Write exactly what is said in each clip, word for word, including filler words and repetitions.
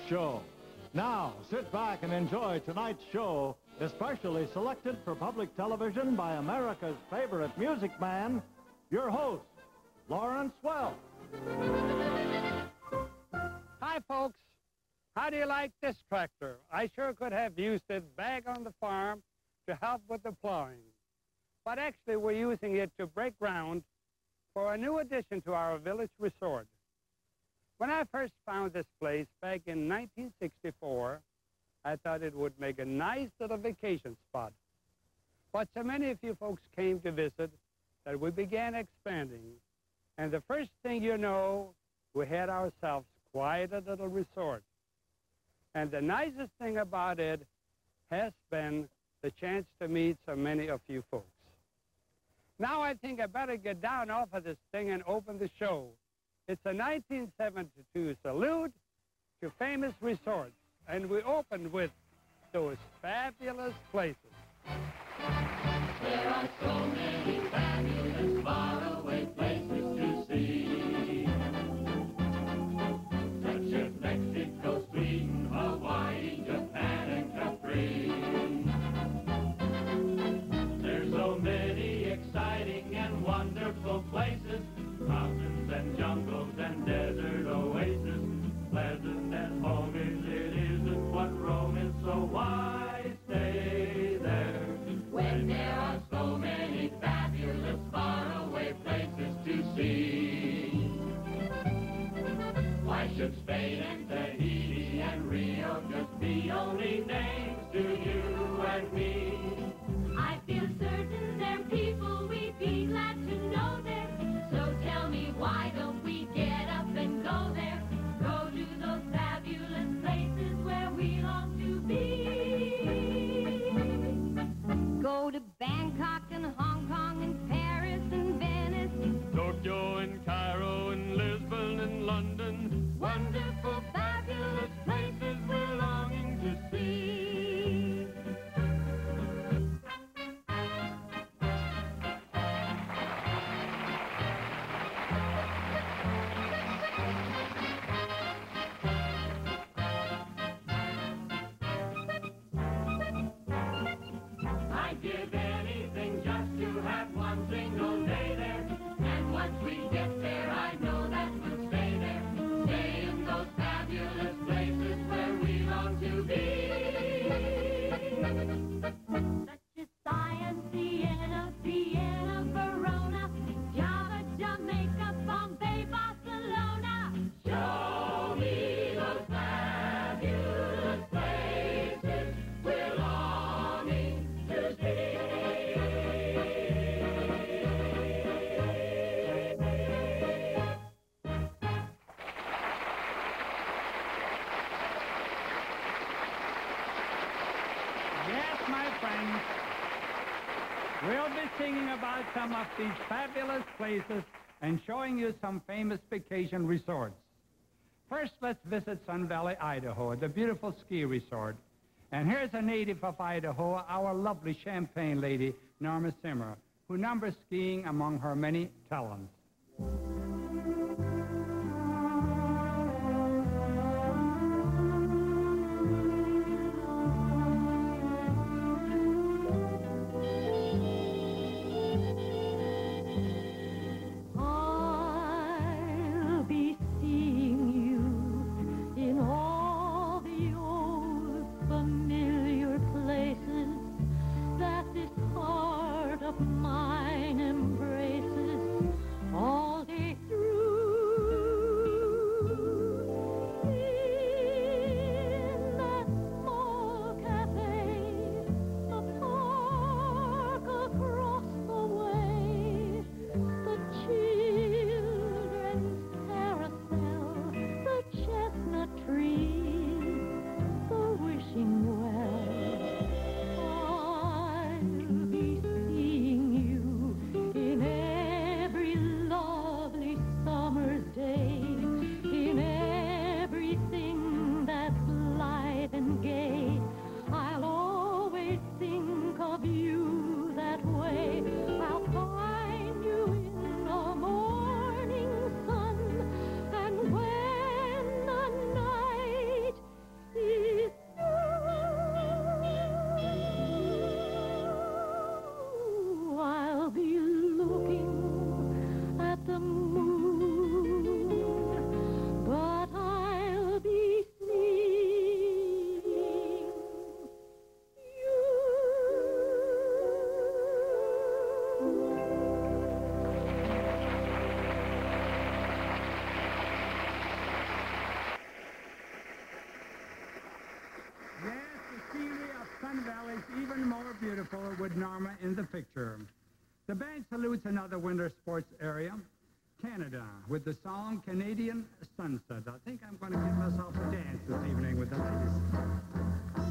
show. Now, sit back and enjoy tonight's show, especially selected for public television by America's favorite music man, your host, Lawrence Welk. Hi, folks. How do you like this tractor? I sure could have used it back on the farm to help with the plowing. But actually, we're using it to break ground for a new addition to our village resort. When I first found this place back in nineteen sixty-four, I thought it would make a nice little vacation spot. But so many of you folks came to visit that we began expanding. And the first thing you know, we had ourselves quite a little resort. And the nicest thing about it has been the chance to meet so many of you folks. Now I think I better get down off of this thing and open the show. It's a nineteen seventy-two salute to famous resorts, and we opened with those fabulous places. There are so many fabulous faraway places to see, such as Mexico, Sweden, Hawaii, Japan, and Capri. There's so many exciting and wonderful places, mountains and jungles and desert oasis. Pleasant as home is, it isn't what Rome is, so why stay there when there are so many fabulous faraway places to see? Why should Spain and Tahiti and Rio just be only names to you and me? I feel certain they're people we'd be glad to know there. So tell me, why don't we get up and go there? Go to those fabulous places where we long to be. Go to Bangkok and Hong Kong and Paris and Venice, Tokyo and Cairo and Lisbon and London. Wonderful, fabulous places we're longing to see. I'd give anything just to have one single day there. And once we get there, I know that we'll stay there. Stay in those fabulous places where we long to be. such as Science, Siena, Vienna, Verona, Java, Jamaica, Bombay, Barcelona. Show me those fabulous places we're longing to see. Yes, my friends, we'll be singing about some of these fabulous places and showing you some famous vacation resorts. First, let's visit Sun Valley, Idaho, the beautiful ski resort. And here's a native of Idaho, our lovely Champagne lady, Norma Zimmer, who numbers skiing among her many talents. I'll be seeing you in all the old familiar places that this heart of mine embraces. All day with Norma in the picture. The band salutes another winter sports area, Canada, with the song Canadian Sunset. I think I'm going to give myself a dance this evening with the ladies.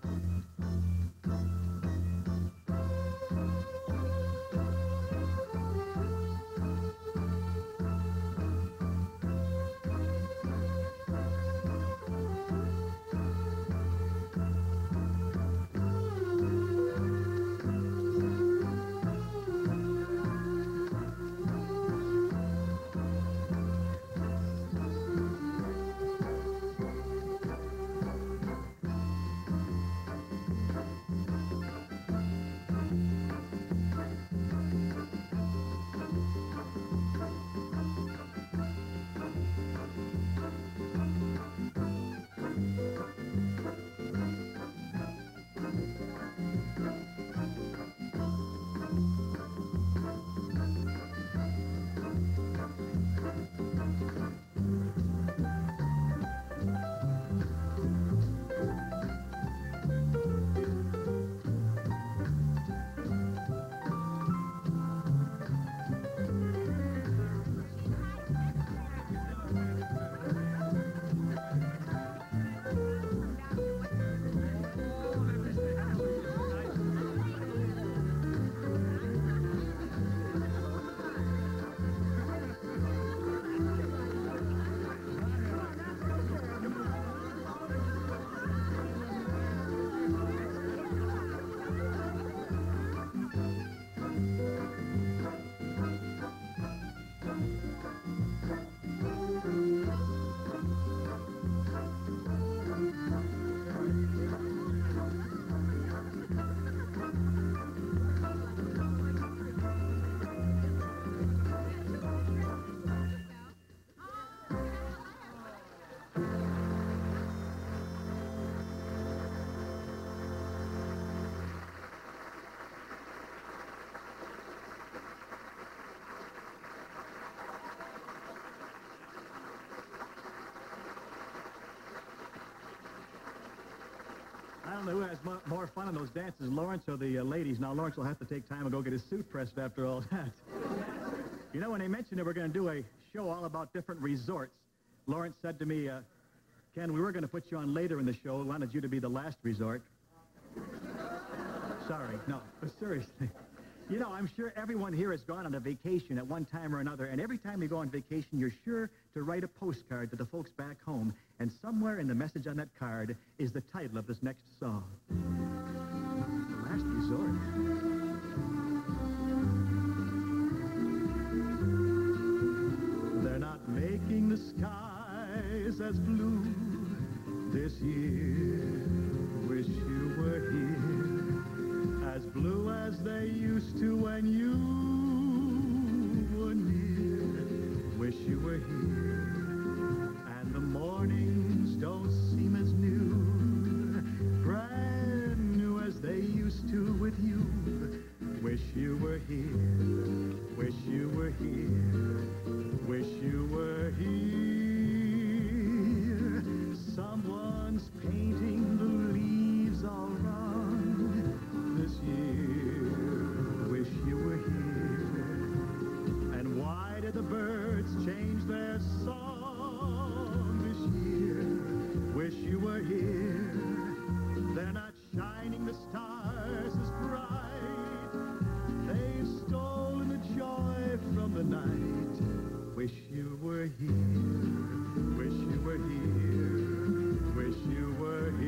I don't know who has mo- more fun in those dances, Lawrence or the uh, ladies. Now, Lawrence will have to take time and go get his suit pressed after all that. You know, when they mentioned that we're going to do a show all about different resorts, Lawrence said to me, uh, Ken, we were going to put you on later in the show. We wanted you to be the last resort. Sorry, no, but seriously. You know, I'm sure everyone here has gone on a vacation at one time or another, and every time you go on vacation, you're sure to write a postcard to the folks back home, and somewhere in the message on that card is the title of this next song. The Last Resort. They're not making the skies as blue this year. Wish you were here, as blue as they used to when you were near. Wish you were here, and the mornings don't seem as new, brand new as they used to with you. Wish you were here, wish you were here, wish you were here. Someone's painting the leaves all wrong this year. Wish you were here. And why did the birds change their song this year? Wish you were here. They're not shining the stars as bright. They've stolen the joy from the night. Wish you were here. Wish you were here. Wish you were here.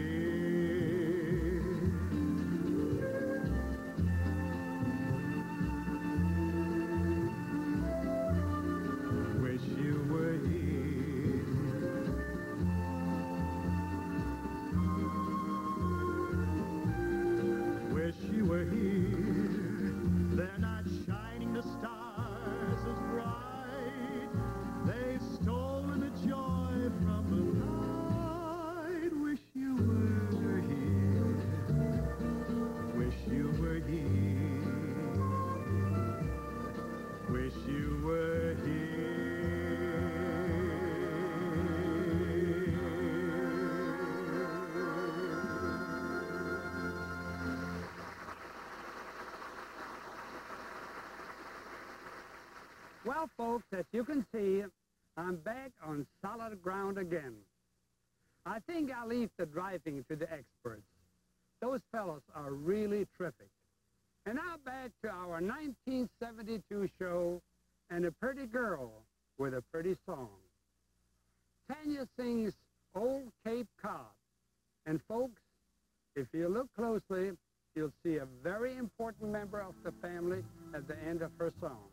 Well, folks, as you can see, I'm back on solid ground again. I think I'll leave the driving to the experts. Those fellows are really terrific. And now back to our nineteen seventy-two show and a pretty girl with a pretty song. Tanya sings Old Cape Cod. And folks, if you look closely, you'll see a very important member of the family at the end of her song.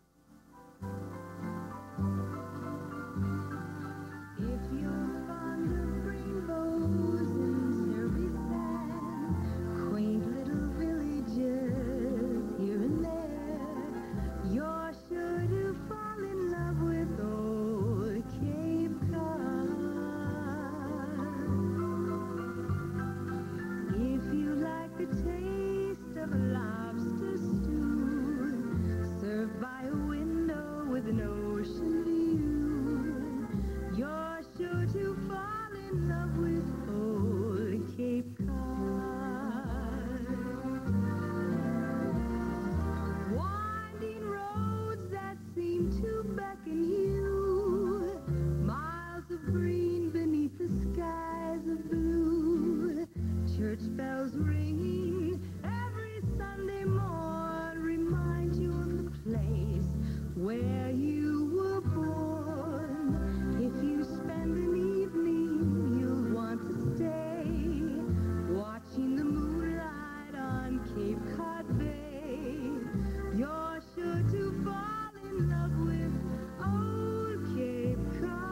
If you're fond of rainbows and cherry sand, quaint little villages here and there, you're sure to fall in love with old Cape Cod. If you like the taste of a lobster stew, served by a window with an ocean view, you're sure to fall in love with old Cape Cod. Winding roads that seem to beckon you, miles of green beneath the skies of blue, church bells ringing every Sunday morn remind you of the place where you were born. If you spend an evening, you'll want to stay, watching the moonlight on Cape Cod Bay. You're sure to fall in love with old Cape Cod.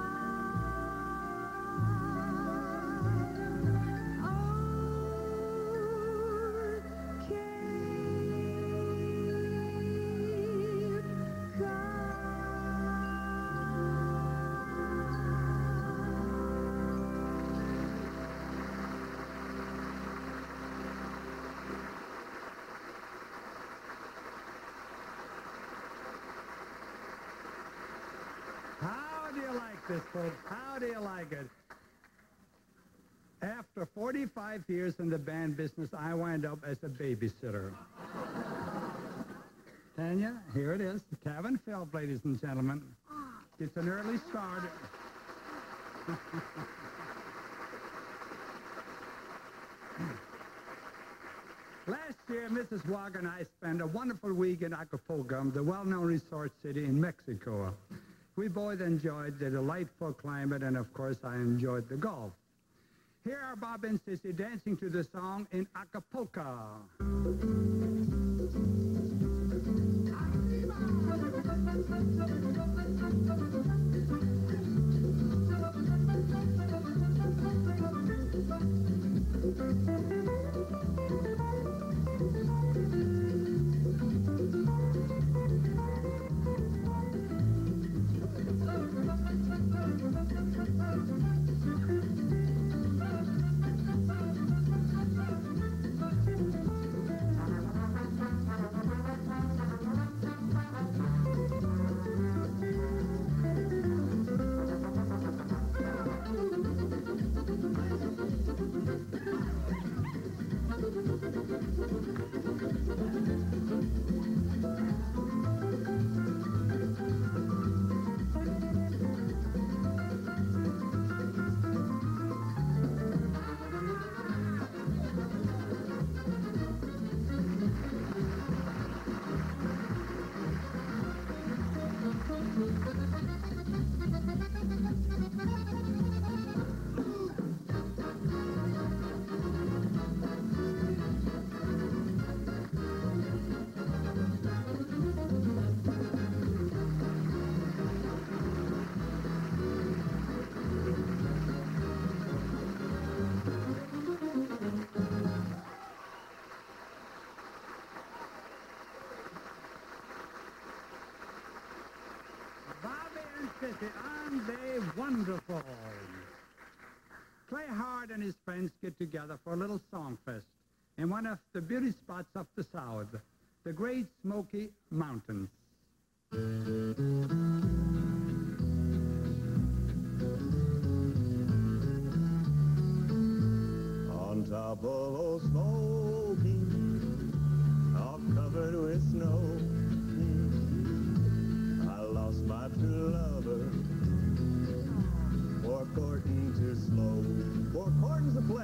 Old Cape Cod. How do you like this, folks? How do you like it? After forty-five years in the band business, I wind up as a babysitter. Tanya, here it is. Cabin Phil, ladies and gentlemen. It's an early start. Last year, Missus Wag and I spent a wonderful week in Acapulco, the well-known resort city in Mexico. We both enjoyed the delightful climate, and of course, I enjoyed the golf. Here are Bob and Cissy dancing to the song in Acapulco. Aren't they wonderful? Clay Hart and his friends get together for a little song fest in one of the beauty spots of the South, the Great Smoky Mountains. On top of Old Smokey, all covered with snow, I lost my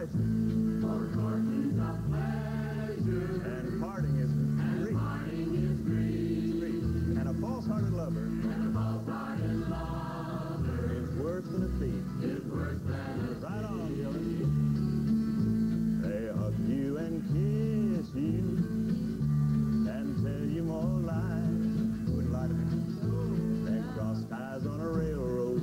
passion. For courting's a pleasure. And parting is And grief. parting is grief. Grief. And a false-hearted lover And a false-hearted lover is worse than a thief. is worse than a Right on, Gillis. They hug you and kiss you and tell you more lies. Who wouldn't lie to me? Than cross ties on a railroad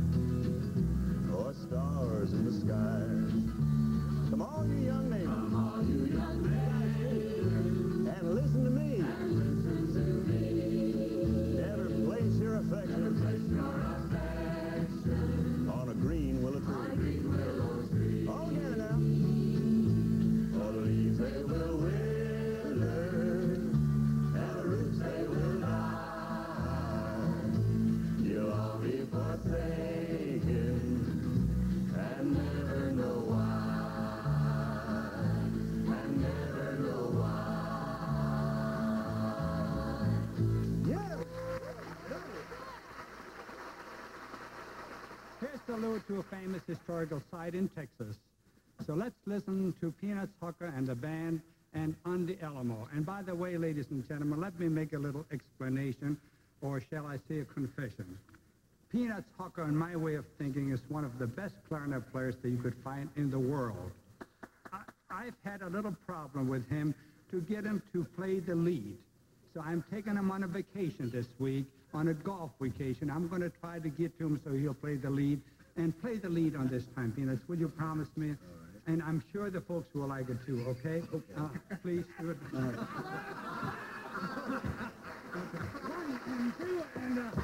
or stars in the sky. Come on, you young neighbors. Come on, you young ladies, And listen to me. and listen to me. Never place your affection Place your affection on a green willow on a tree. green willow tree. Oh, yeah, now. For the leaves they will wither, and the roots they will die. You'll all be forsaken, and never know why, and never know why. Yeah. Here's the allude to a famous historical site in Texas. So let's listen to Peanuts, Hucko, and the band, and On the Alamo. And by the way, ladies and gentlemen, let me make a little explanation, or shall I say a confession. Peanuts, Hucko, in my way of thinking, is one of the best clarinet players that you could find in the world. I, I've had a little problem with him to get him to play the lead. So I'm taking him on a vacation this week, on a golf vacation. I'm going to try to get to him so he'll play the lead, and play the lead on this time, Peanuts. Will you promise me? And I'm sure the folks will like it too, okay? Uh, please do it. One and two, and, uh,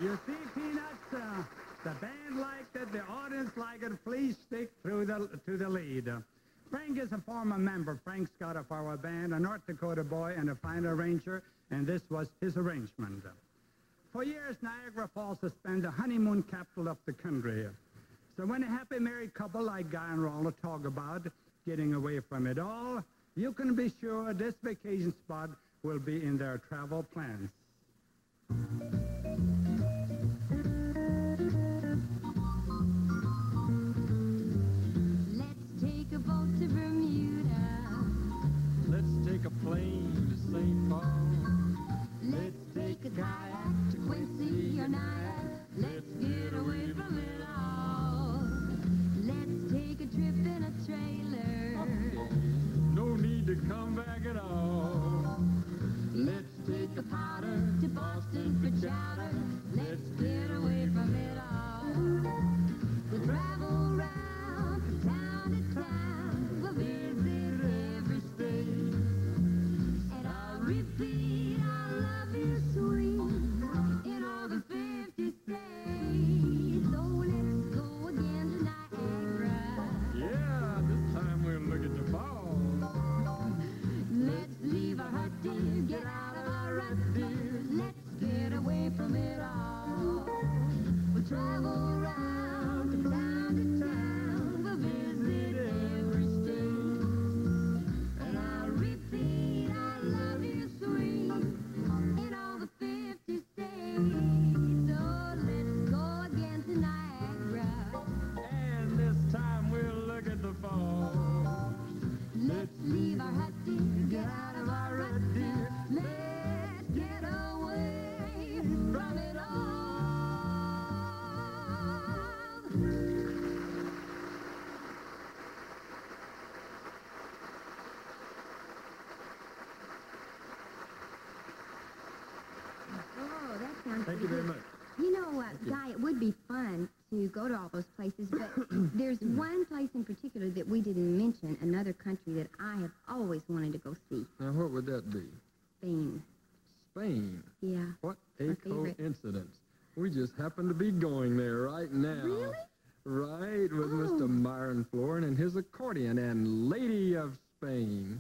You see, Peanuts, uh, the band liked it, the audience liked it. Please stick through the, to the lead. Uh, Frank is a former member. Frank Scott of our band, a North Dakota boy and a fine arranger, and this was his arrangement. For years, Niagara Falls has been the honeymoon capital of the country. So when a happy married couple like Guy and Ralna talk about getting away from it all, you can be sure this vacation spot will be in their travel plans. Let's take a boat to Bermuda. Let's take a plane to Saint Paul. Let's take a kayak to Quincy or Nyack. Let's get away from it all. Let's take a trip in a trailer. No need to come back at all. Let's take a powder to Boston for chowder. Let's get away from it all. We'll travel round from town to town. We'll visit every state. And I'll repeat, I love you sweet in all the fifty states. So let's go again to Niagara. Yeah, this time we'll look at the falls. Let's leave our hut, dear, get out of our rut, dear. Let's get away from it all. We'll travel round from town to town. We'll visit every state. And I'll repeat, I love you sweet in all the fifty states. So let's go again to Niagara. And this time we'll look at the falls. Let's leave our hut, dear, get out of our rut, dear. Let's get away from it all. Oh, that sounds Thank you very much. You know, uh, Guy, it would be fun to go to all those places, but there's one place in particular that we didn't mention, another country that I have always wanted to go see, Now, what would that be? Spain. Spain. Yeah. What a My favorite. coincidence. We just happen to be going there right now. Really? Right, with Oh. Mister Myron Floren and his accordion and Lady of Spain.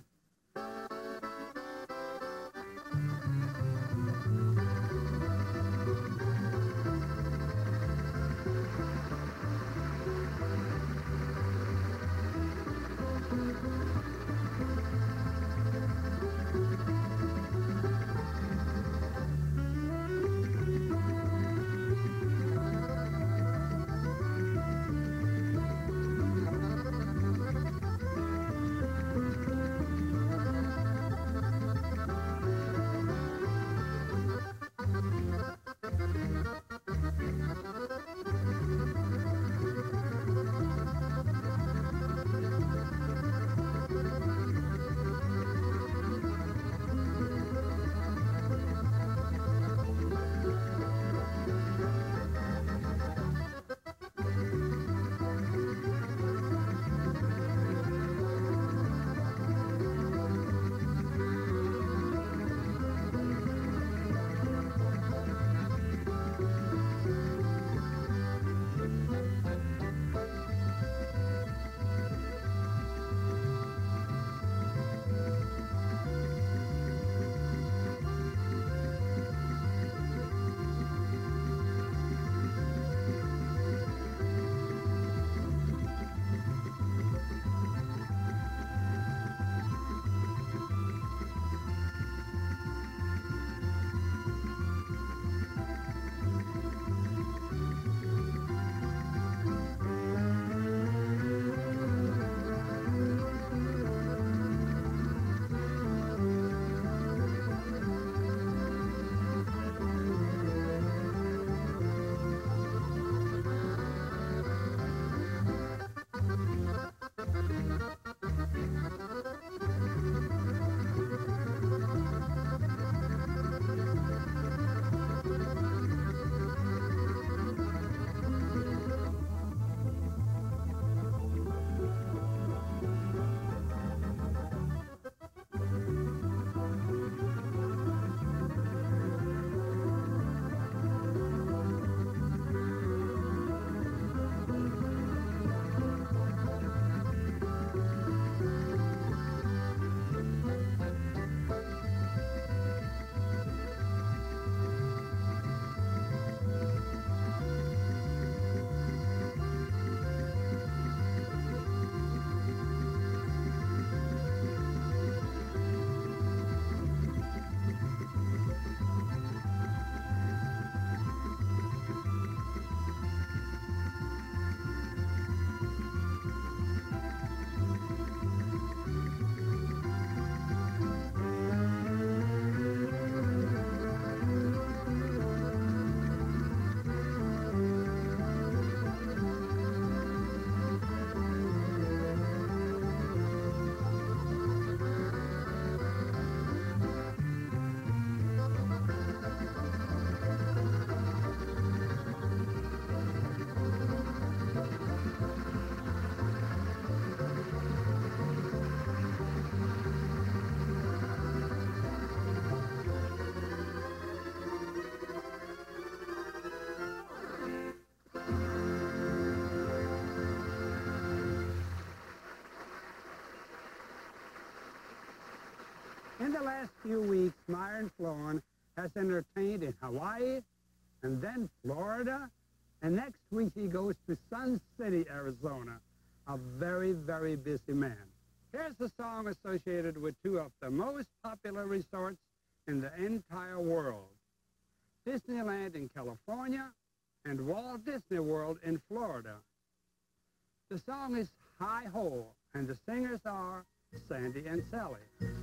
In the last few weeks, Myron Floren has entertained in Hawaii and then Florida, and next week he goes to Sun City, Arizona, a very, very busy man. Here's a song associated with two of the most popular resorts in the entire world, Disneyland in California and Walt Disney World in Florida. The song is Hi Ho, and the singers are Sandi and Sally.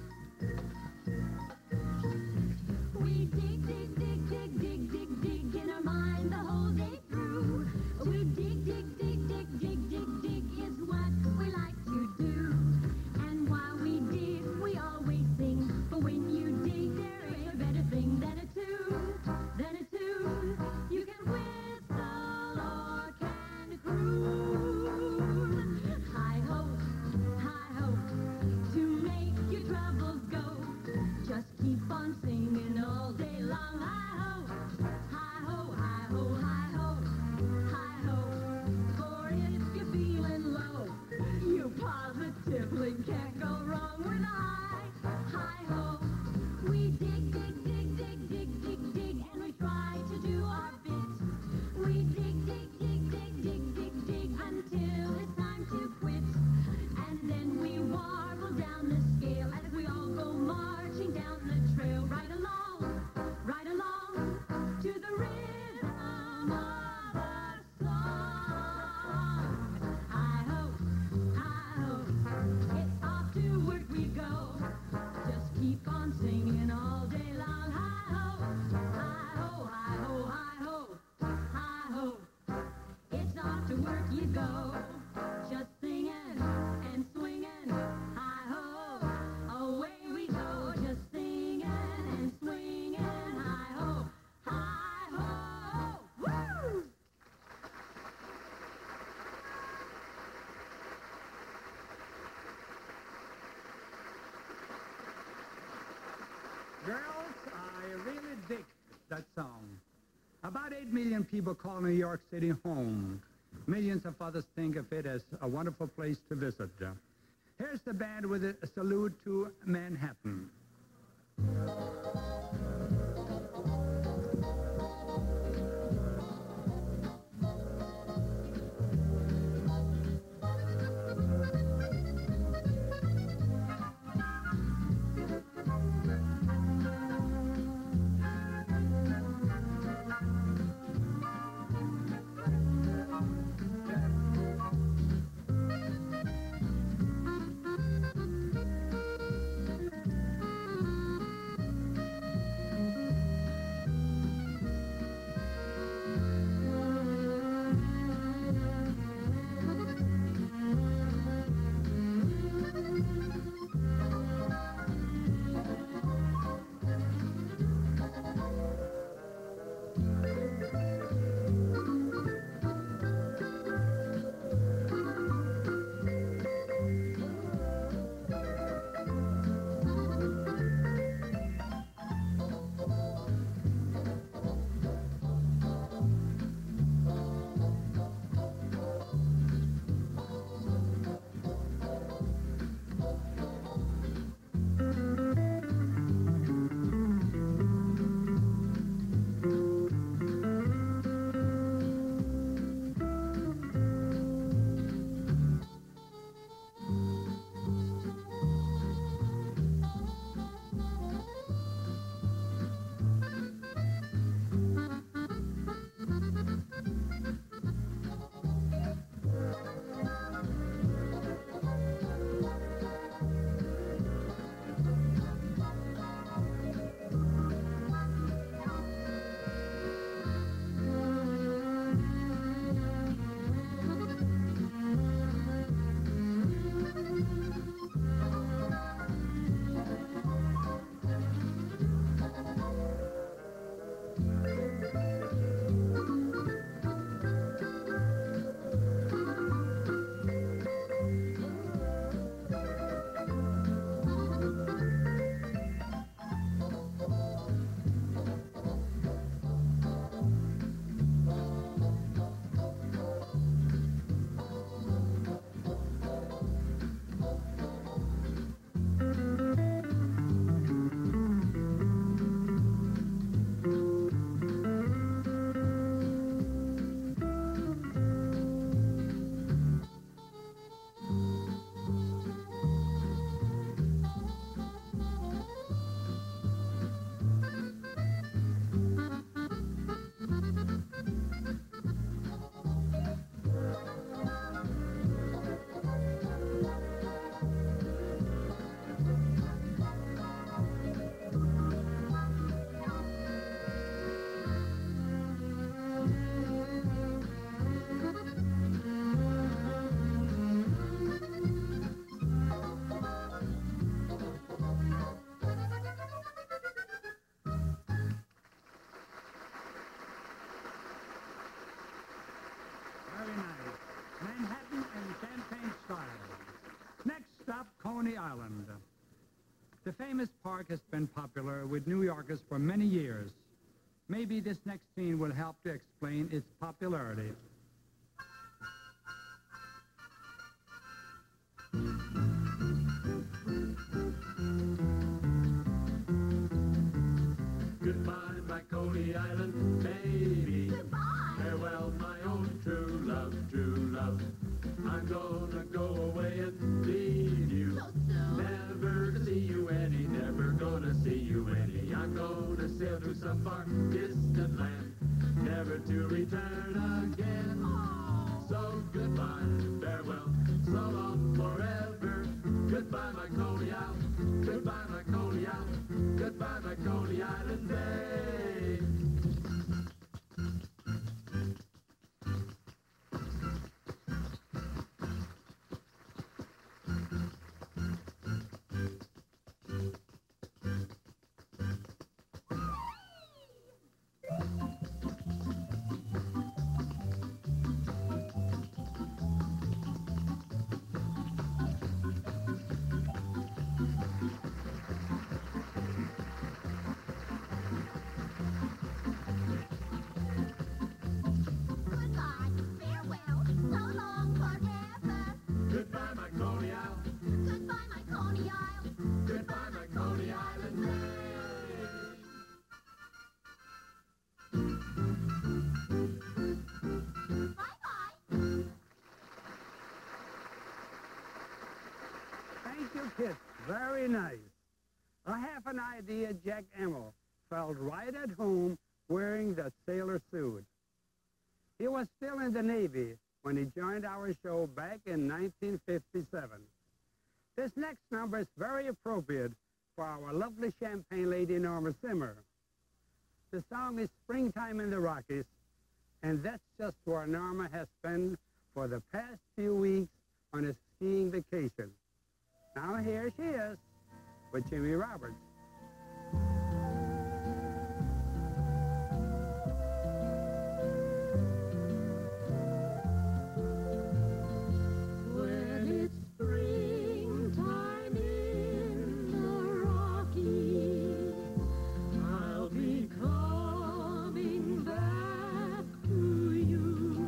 We dig, dig, dig, dig, dig, dig, dig in our mind the whole day through. We dig, dig, dig, dig, dig, dig, dig is what we like to do. And while we dig, we always sing. But when you dig, there ain't a better thing than a tune, than a tune. You can whistle or can croon. Hi ho, hi ho, to make your troubles go. Just keep on singing all day long. Hi ho, hi ho, hi ho, hi ho, hi ho. For if you're feeling low, you positively can't go wrong with a hi, hi ho. We dig, dig, dig, dig, dig, dig, dig, and we try to do our bit. We dig, dig, dig, dig, dig, dig, dig, until it's time to quit. And then we warble down the scale as we all go marching down the trail, right along, right along, to the rhythm of the song. Hi ho, hi ho, it's off to work we go. Just keep on singing all day long. Hi ho, hi ho, hi ho, hi ho, hi ho, it's off to work you go. Just singing and swinging. Hi ho, away we go. Just singing and swinging. Hi ho, hi ho, woo! Girls, I really dig that song. About eight million people call New York City home. Millions of others think of it as a wonderful place to visit. Here's the band with a salute to Manhattan. Coney Island. The famous park has been popular with New Yorkers for many years. Maybe this next scene will help to explain its popularity. Goodbye, my Coney Island baby. Goodbye. Farewell, my own true love, true love. I'm gonna go away and leave you. So soon. Never to see you any, never gonna see you any. I'm gonna sail to some far distant land, never to return again. Oh. So goodbye, farewell, so long forever. Goodbye, my Coney Island. Goodbye, my Coney Island. Goodbye, my Coney Island babe. Goodbye, farewell, so long forever. Goodbye, my Coney Island. Goodbye, my Coney Island. Goodbye, my Coney Island babe. Bye-bye. Thank you, kids. Very nice. I have an idea Jack Imel felt right at home wearing the sailor suit. He was still in the Navy when he joined our show back in nineteen fifty-seven. This next number is very appropriate for our lovely Champagne lady, Norma Zimmer. The song is Springtime in the Rockies, and that's just where Norma has been for the past few weeks on a skiing vacation. Now here she is with Jimmy Roberts. When it's springtime in the Rockies, I'll be coming back to you.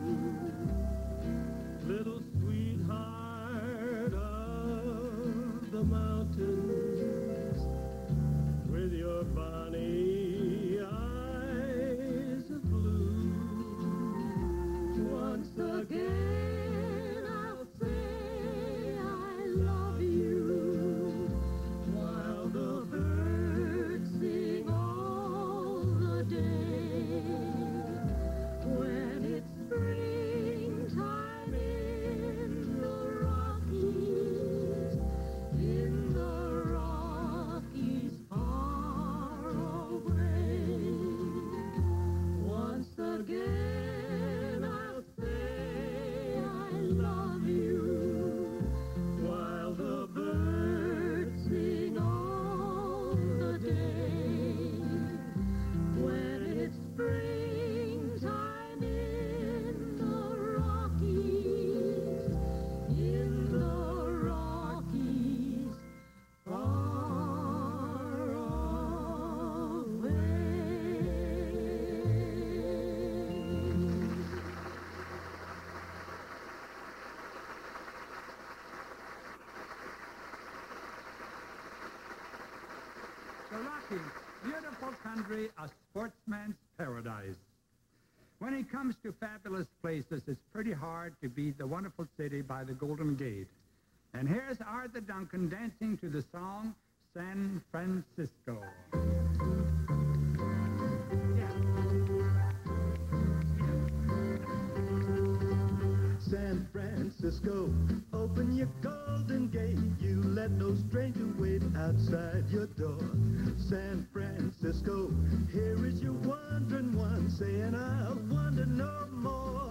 Little sweetheart of the mountains, with your bonny eyes of blue. Once again I'll say I love you, while the birds sing all the day. When it's springtime in the Rockies, in the Rockies far away. Once again I'll say I love you, while the birds sing all the day. When it's springtime in the Rockies, in the Rockies far away. The Rockies, beautiful country, a sportsman's paradise. When it comes to fabulous places, it's pretty hard to beat the wonderful city by the Golden Gate. And here's Arthur Duncan dancing to the song San Francisco. San Francisco, open your golden gate. You let no stranger wait outside your door. San Francisco, here is your wandering one, saying I'll wander no more.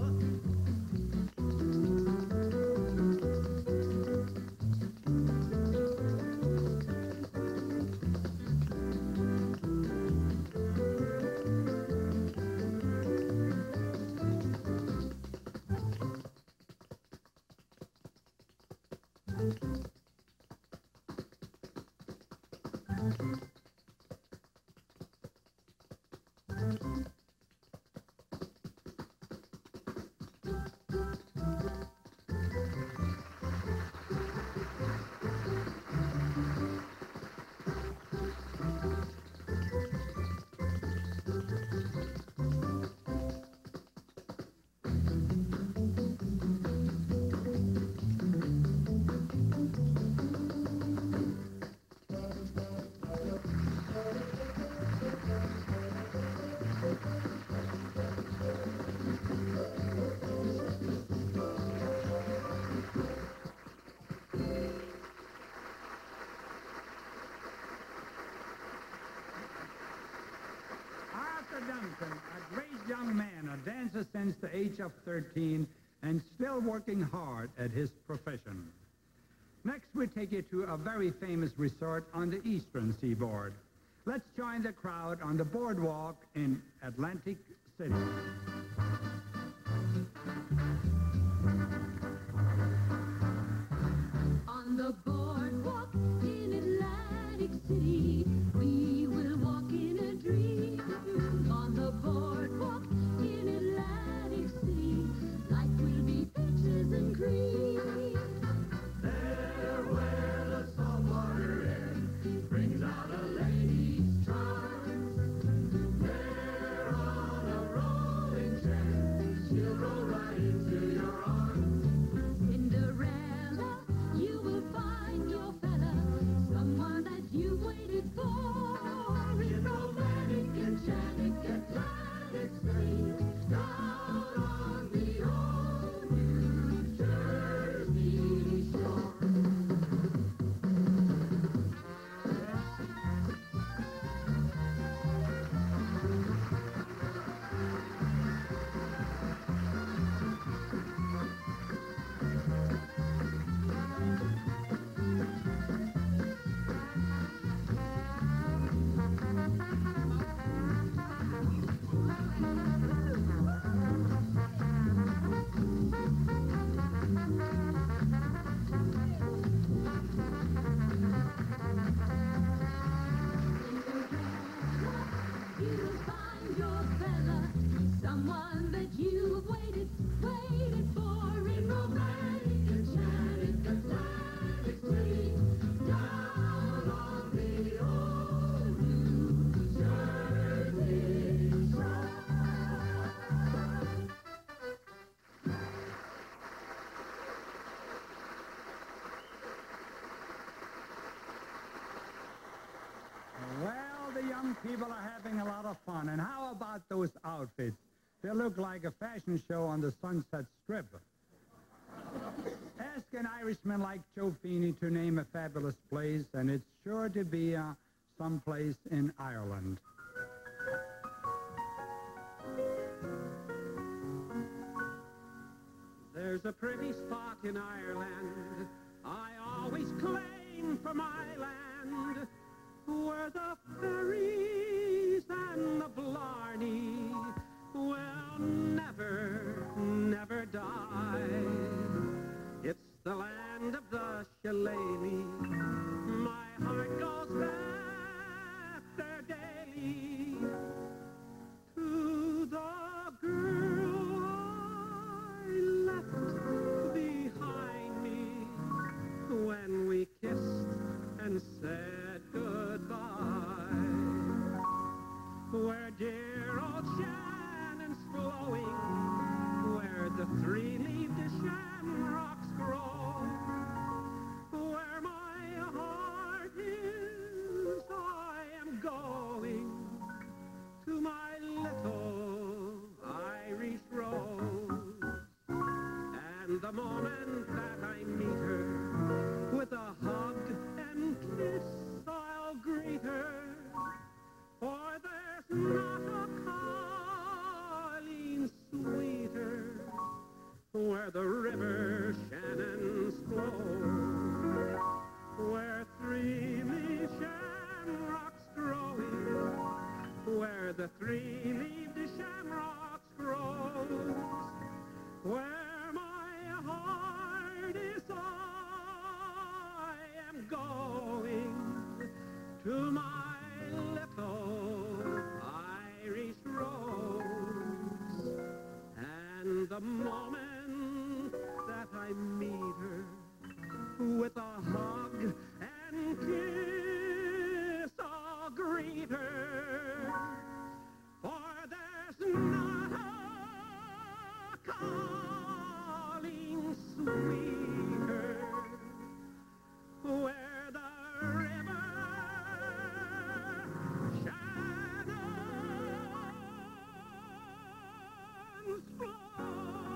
Duncan, a great young man, a dancer since the age of thirteen, and still working hard at his profession. Next, we take you to a very famous resort on the eastern seaboard. Let's join the crowd on the boardwalk in Atlantic City. On the boardwalk in Atlantic City, we will walk in a dream. On the boardwalk in Atlantic City, life will be peaches and cream. There where the saltwater air brings out a lady's charms. There on a rolling chair, she'll roll right into your arms. Cinderella, you will find your fella, someone that you've waited for. In romantic, enchanting Atlantic City, down on the old New Jersey shore. You will find your fella, someone that you've waited, waited for. In romantic, enchanted Atlantic City, down on the old New Jersey shore. Well, the young people are having a lot of fun. And how about those outfits? They look like a fashion show on the Sunset Strip. Ask an Irishman like Joe Feeney to name a fabulous place, and it's sure to be uh, someplace in Ireland. There's a pretty spot in Ireland I always claim for my land, where the fairies and the blarney will never, never die. It's the land of the shillelagh. My heart goes back there daily to the girl I left behind me when we kissed and said goodbye. Where dear old Shannon's flowing, where the three-leaved shamrocks grow, where my heart is, I am going to my little Irish rose. And the moment that I meet her, with a hug and kiss I'll greet her, for there's not a calling sweeter, where the river Shannon's flow, where three-leaved shamrocks growing, where the three-leaved shamrocks grows, where my heart is, I am going to my little Irish rose. And the moment that I meet her, with a hug and kiss I'll greet her, for there's not a calling sweeter where the river Shannon's flow.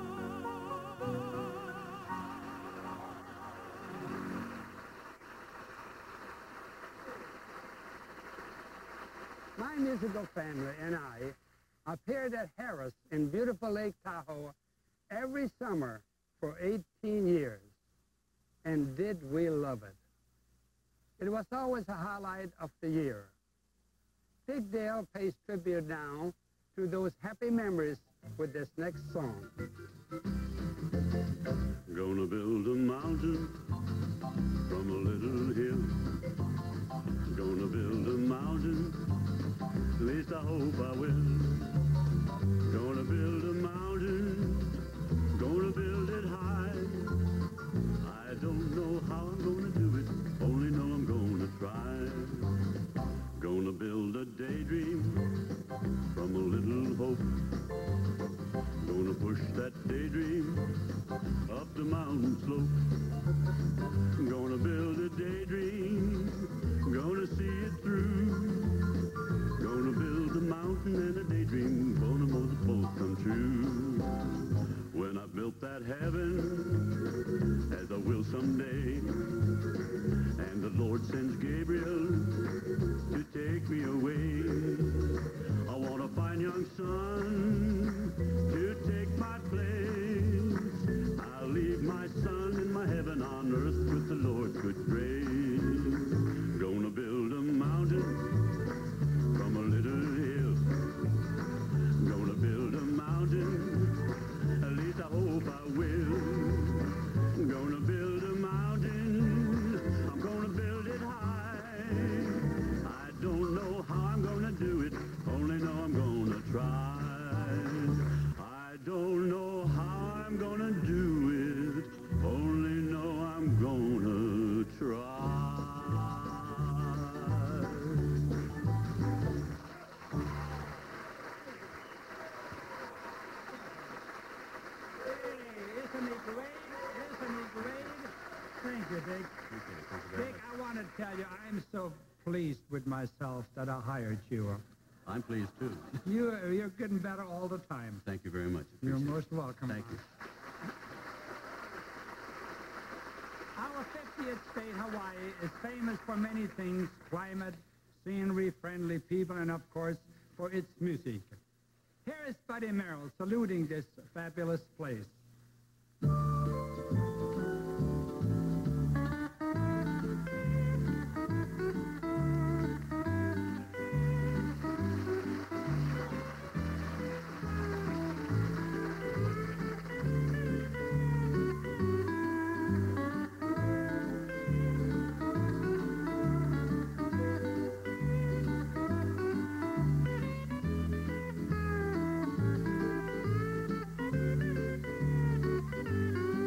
My musical family and I appeared at Harris in beautiful Lake Tahoe every summer for eighteen years. And did we love it? It was always a highlight of the year. Big Dale pays tribute now to those happy memories with this next song. Gonna build a mountain from a little hill. Gonna build a mountain, at least I hope I will. Gonna build a mountain, gonna build it high. I don't know how I'm gonna do it, only know I'm gonna try. Gonna build a daydream from a little hope. Gonna push that daydream up the mountain slope. Gonna build a daydream, gonna see it through. Gonna build a mountain and a daydream, gonna both both come true. When I built that heaven, as I will someday, and the Lord sends Gabriel to take me away, I want a fine young son to take my place. I'll leave my son in my heaven on earth with the Lord's good grace. Gonna build a mountain from a little hill. Gonna build a mountain, at least I hope I will. Gonna build a mountain, I'm gonna build it high. I don't know how I'm gonna do it, only know I'm gonna try. I don't know how I'm gonna do it, only know I'm gonna try. Isn't it great? Isn't it great? Thank you, Dick. Dick, I want to tell you, I'm so pleased with myself that I hired you. I'm pleased too. You, you're getting better all the time. Thank you very much. You're Appreciate most welcome. Thank you. Our fiftieth state, Hawaii, is famous for many things: climate, scenery, friendly people, and of course, for its music. Here is Buddy Merrill saluting this fabulous place. Thank you.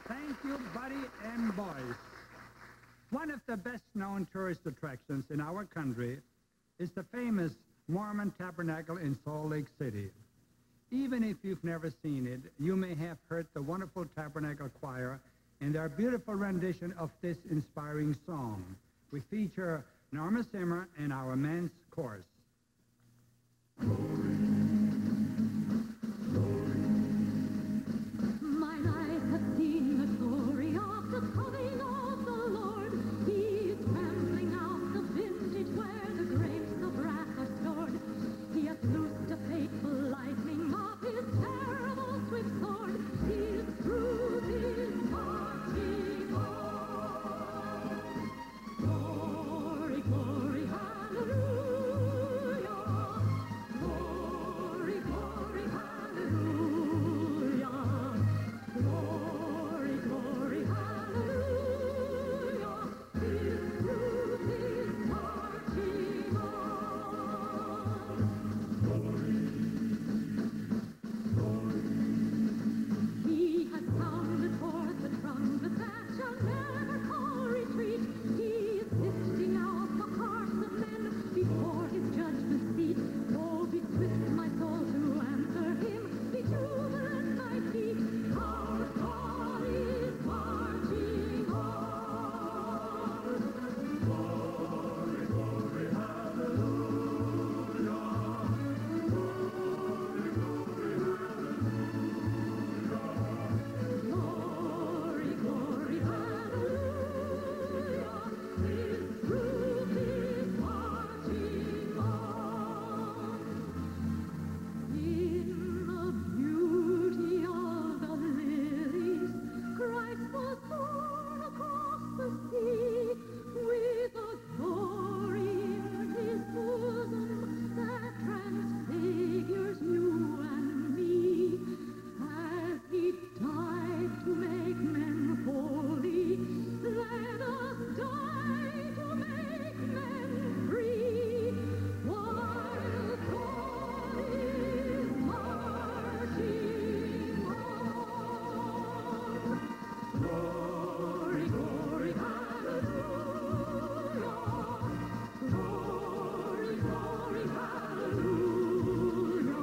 Thank you, Buddy and boys. One of the best-known tourist attractions in our country is the famous Mormon Tabernacle in Salt Lake City. Even if you've never seen it, you may have heard the wonderful Tabernacle Choir in their beautiful rendition of this inspiring song. We feature Norma Zimmer and our men's chorus. My eyes have seen the glory of the coming of the Lord. He is trampling out the vintage where the grapes of wrath are stored. He has loosed a fateful lightning of his terrible swift sword. His truth is marching on. Glory, glory, hallelujah. Glory, glory, hallelujah. Glory, glory, hallelujah. His truth is marching on. He has sounded forth the trumpet that shall never call retreat. He is sifting out the hearts of men before his judgment seat. Oh, be swift, my soul, to answer him. Be jubilant, my feet. Our God is marching on. Glory, glory, hallelujah. Glory, glory, hallelujah. Glory, glory, hallelujah. His truth is marching on. In the beauty of the lilies, Christ was born across the sea, with a glory in his bosom that transfigures you and me. As he died to make men holy, let us die to make men free. While God is marching on. Glory, glory, hallelujah. Glory, glory, hallelujah.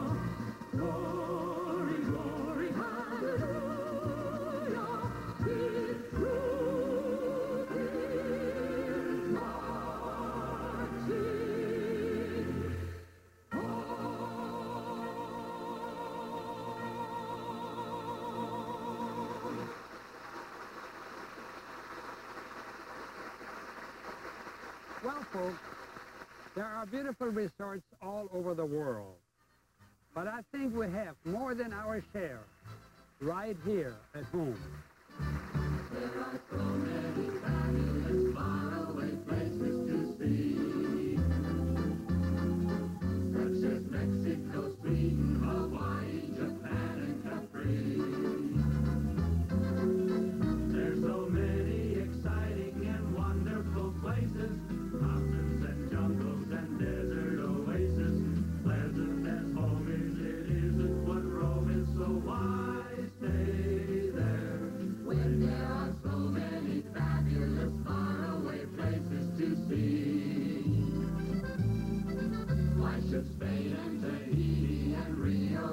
Glory, glory, hallelujah. His truth is Well, folks, there are beautiful resorts all over the world. But I think we have more than our share right here at home. There are so many fabulous faraway places to see, such as Mexico, Sweden, Hawaii, Japan, and Capri. There's so many exciting and wonderful places, mountains and jungles and desert oasis. Pleasant as home is, it isn't what Rome is, so why stay there? When there are so many fabulous faraway places to see. Why should Spain and Tahiti and Rio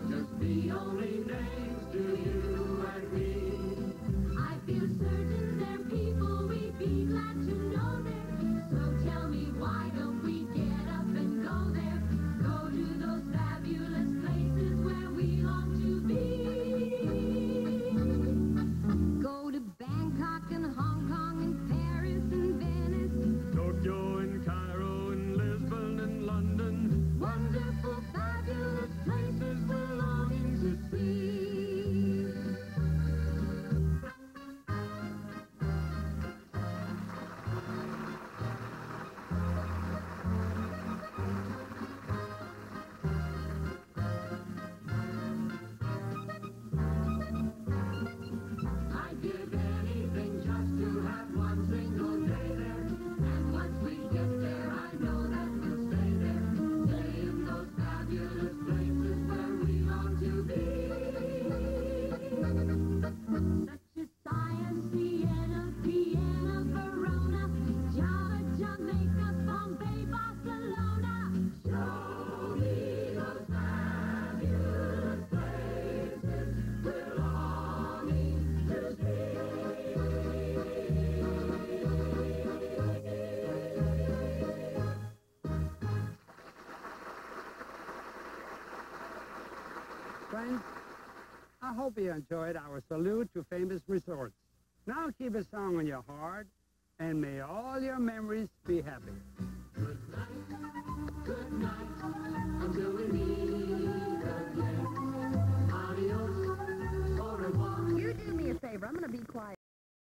friends, I hope you enjoyed our salute to famous resorts. Now keep a song on your heart, and may all your memories be happy. Good night, good night, until we meet again. Adios, au revoir. You do me a favor. I'm going to be quiet.